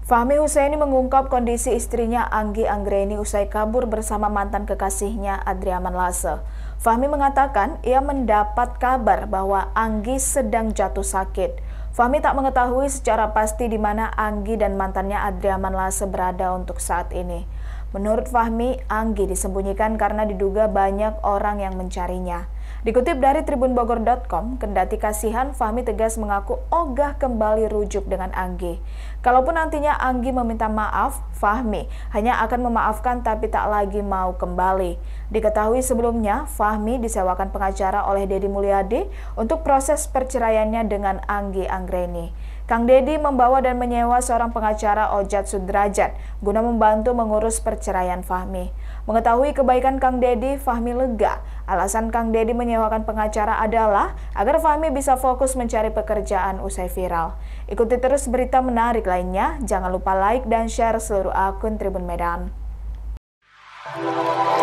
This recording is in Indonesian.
Fahmi Husaini mengungkap kondisi istrinya Anggi Anggreni usai kabur bersama mantan kekasihnya Adriaman Lase. Fahmi mengatakan ia mendapat kabar bahwa Anggi sedang jatuh sakit. Fahmi tak mengetahui secara pasti di mana Anggi dan mantannya Adriaman Lase berada untuk saat ini. Menurut Fahmi, Anggi disembunyikan karena diduga banyak orang yang mencarinya. Dikutip dari tribunbogor.com, kendati kasihan, Fahmi tegas mengaku ogah kembali rujuk dengan Anggi. Kalaupun nantinya Anggi meminta maaf, Fahmi hanya akan memaafkan tapi tak lagi mau kembali. Diketahui sebelumnya, Fahmi disewakan pengacara oleh Deddy Mulyadi untuk proses perceraiannya dengan Anggi Anggreni. Kang Deddy membawa dan menyewa seorang pengacara Ojat Sudrajat guna membantu mengurus perceraian Fahmi. Mengetahui kebaikan Kang Deddy, Fahmi lega. Alasan Kang Deddy menyewakan pengacara adalah agar Fahmi bisa fokus mencari pekerjaan usai viral. Ikuti terus berita menarik lainnya. Jangan lupa like dan share seluruh akun Tribun Medan.